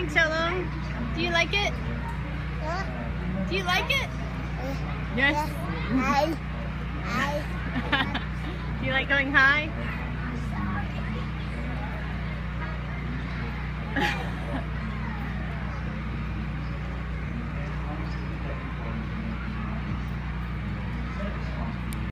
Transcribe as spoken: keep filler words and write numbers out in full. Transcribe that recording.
Shalom? Do you like it? Do you like it? Yes. Do you like going high?